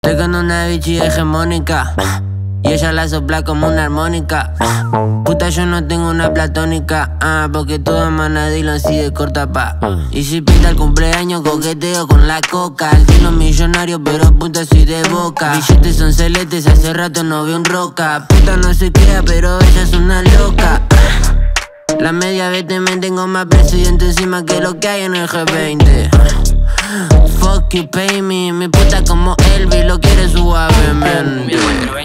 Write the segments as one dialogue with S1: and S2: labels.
S1: Estoy con una bichi hegemónica y ella la sopla como una armónica. Puta, yo no tengo una platónica, porque toda mana Dylan sigue corta pa. Y si pinta el cumpleaños, coqueteo con la coca. El tino millonario, pero puta soy de boca. Billetes son celetes, hace rato no veo un roca. Puta no se queda, pero ella es una loca. La media vez me tengo más presidente encima que lo que hay en el G20. Fuck you, pay me. Mi puta como Elvis lo quiere suavemente.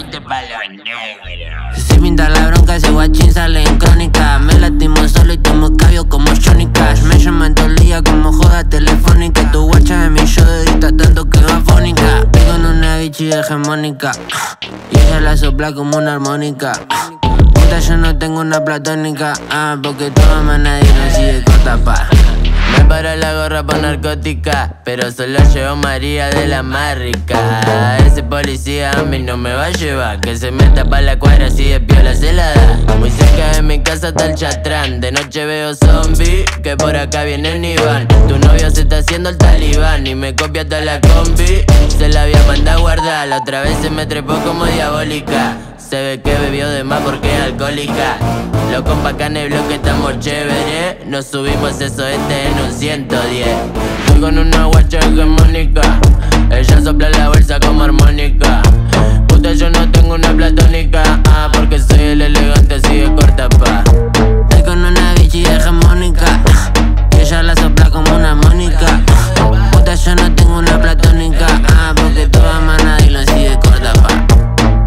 S1: Si pinta la bronca, ese guachín sale en crónica. Me latimo solo y tomo cabio como Johnny Cash. Me llaman todo el día como joda telefónica. Tu guacha de mi show grita tanto que va fónica. Estoy con una bichi hegemónica y ella la sopla como una armónica. Puta, yo no tengo una platónica, porque toda mana no sigue corta pa. Me paró la gorra por narcótica, pero solo llevo María de la más rica. Ese policía a mí no me va a llevar, que se meta pa' la cuadra así de piola se la da. Muy cerca de mi casa está el Chatrán, de noche veo zombie, que por acá viene el Iván. Tu novio se está haciendo el talibán y me copia toda la combi. Se la había mandado a guardar, la otra vez se me trepó como diabólica. Se ve que bebió de más porque es alcohólica. Los compa' acá en el bloque estamos chévere. Nos subimos eso en un 110. Voy con una guacha hegemónica, ella sopla la bolsa como armónica. Puta, yo no tengo una platónica, porque soy el elegante.